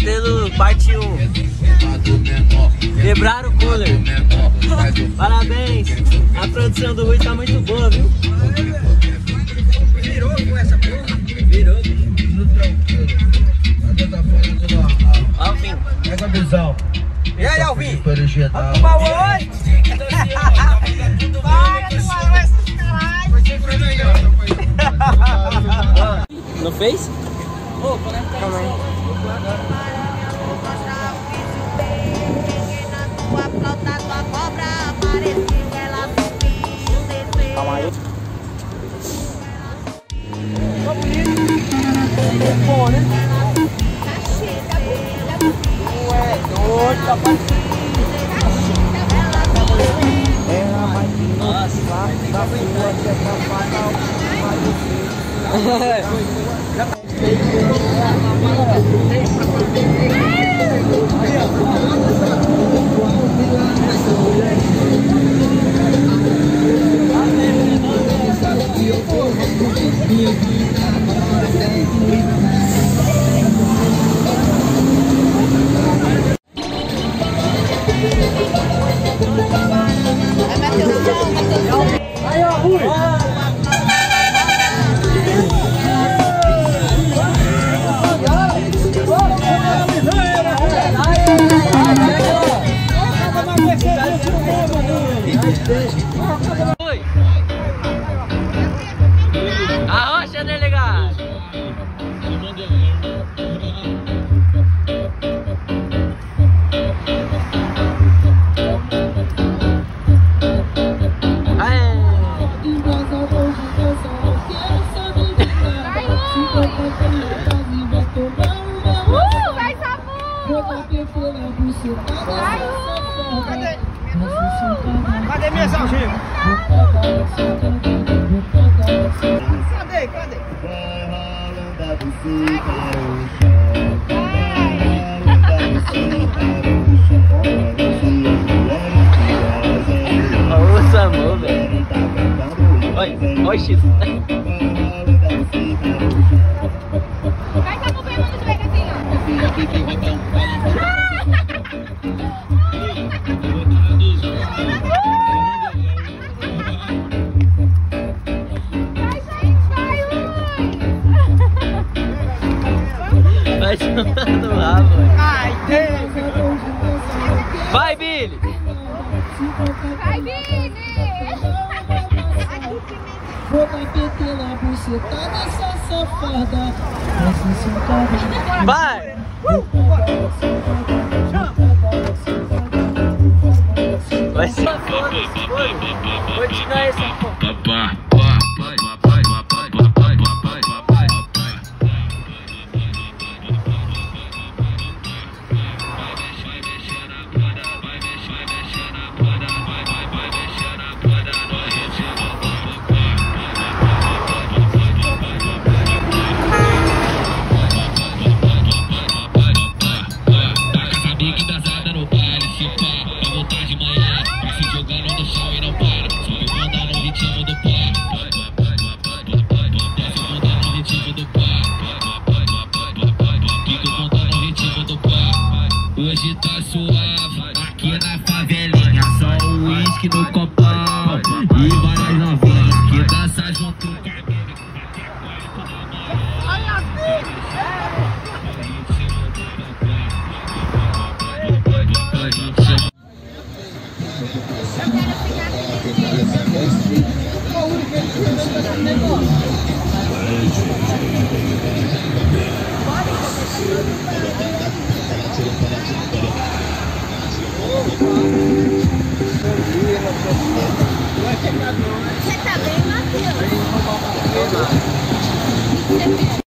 Modelo parte 1. Quebraram o cooler. Parabéns. A produção do Rui tá muito boa, viu? Virou com essa porra? Virou. Alvin. Pega a visão. E aí, Alvin? Vamos tomar oi? Para, caralho. Não fez? Ô, calma aí. Calma aí. Tá bonito. Bom, né? Ué, doido, rapaz. Ela vai vir no saco da rua, que é pra pagar aí, ó, Rui! Oi! A rocha, delegado! Cadê minhas algemas? Cadê? Olha o Samu, velho. Oi, Chico. Vai, Samu, pelo menos devagarzinho. Vai chutando o rabo. Ai, Deus! Vai, Billy! Vai, Billy! Vou bater pela buceta dessa safada. Essa sentada. Vai! Vai ser foda-se, continua essa porra. Hoje tá suave, aqui na favelinha, só o uísque no copão e várias novinhas que dança junto com Você tá bem, Matheus?